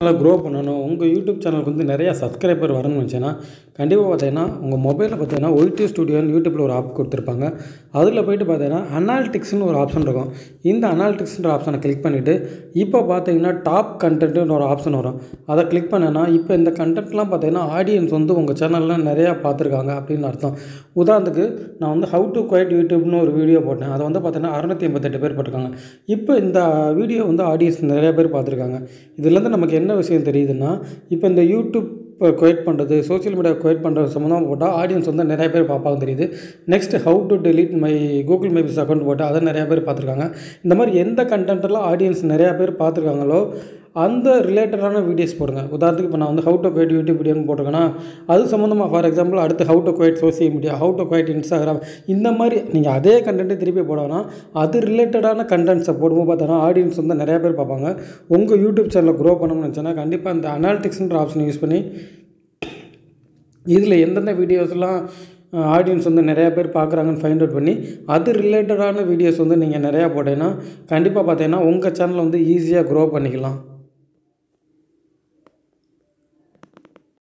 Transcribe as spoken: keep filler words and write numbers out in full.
நல்லா க்ரோ பண்ணணும். உங்கள் யூடியூப் சேனலுக்கு வந்து நிறையா சப்ஸ்கிரைபர் வரணும்னு நினச்சேன்னா கண்டிப்பாக பார்த்தீங்கன்னா உங்கள் மொபைலில் பார்த்தீங்கன்னா ஒய்டி ஸ்டுடியோன்னு யூடியூப்பில் ஒரு ஆப் கொடுத்துருப்பாங்க. அதில் போய்ட்டு பார்த்தீங்கன்னா அனாலிட்டிக்ஸ்னு ஒரு ஆப்ஷன் இருக்கும். இந்த அனாலிட்டிக்ஸ்ன்ற ஆப்ஷனை கிளிக் பண்ணிவிட்டு இப்போ பார்த்தீங்கன்னா டாப் கண்டென்ட்டுன்னு ஒரு ஆப்ஷன் வரும். அதை கிளிக் பண்ணேன்னா இப்போ இந்த கண்டென்ட்லாம் பார்த்தீங்கன்னா ஆடியன்ஸ் வந்து உங்கள் சேனலில் நிறையா பார்த்துருக்காங்க அப்படின்னு அர்த்தம். உதாரணத்துக்கு நான் வந்து ஹவு டு குவைட் யூடியூப்னு ஒரு வீடியோ போட்டேன். அதை வந்து பார்த்தீங்கன்னா அறுநூற்றி எண்பத்தெட்டு பேர் போட்டிருக்காங்க. இப்போ இந்த வீடியோ வந்து ஆடியன்ஸ் நிறையா பேர் பார்த்துருக்காங்க. இதுலேருந்து நமக்கு என்ன விஷயம் தெரியுதுன்னா, இப்போ இந்த யூடியூப் குவைட் பண்ணுறது, சோஷியல் மீடியா குவைட் பண்ணுறது சம்மந்தமாக போட்டால் ஆடியன்ஸ் வந்து நிறைய பேர் பார்ப்பாங்க தெரியுது. Next how to delete my Google my business account போட்டால் அதை நிறையா பேர் பார்த்துருக்காங்க. இந்த மாதிரி எந்த கண்டென்ட்டெல்லாம் ஆடியன்ஸ் நிறையா பேர் பார்த்துருக்காங்களோ அந்த ரிலேட்டடான வீடியோஸ் போடுங்க. உதாரணத்துக்கு இப்போ நான் வந்து ஹவு டு குவைட் யூடியூப் வீடியோன்னு போட்டிருக்கேன்னா அது சம்மந்தமாக ஃபார் எக்ஸாம்பிள் அடுத்து how to quit social media, how to quit Instagram, இந்த மாதிரி நீங்கள் அதே கண்டென்ட்டை திருப்பி போடனா அது ரிலேட்டடான கண்டென்ட்ஸை போடும்போது பார்த்தோன்னா ஆடியன்ஸ் வந்து நிறையா பேர் பார்ப்பாங்க. உங்கள் யூடியூப் சேனலை க்ரோ பண்ணணும்னு நினச்சேன்னா கண்டிப்பாக இந்த அனாலிட்டிக்ஸ்ன்ற ஆப்ஷனை யூஸ் பண்ணி இதில் எந்தெந்த வீடியோஸ்லாம் ஆடியன்ஸ் வந்து நிறையா பேர் பார்க்குறாங்கன்னு ஃபைண்ட் அவுட் பண்ணி அது ரிலேட்டடான வீடியோஸ் வந்து நீங்கள் நிறையா போட்டீங்கன்னா கண்டிப்பாக பார்த்தீங்கன்னா உங்கள் சேனலை வந்து ஈஸியாக க்ரோ பண்ணிக்கலாம்.